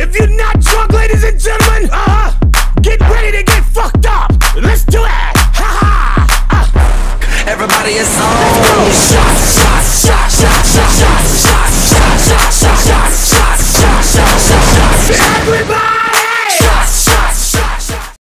If you're not drunk, ladies and gentlemen, get ready to get fucked up. Let's do it. Ha ha. Everybody is on. Shots, shots.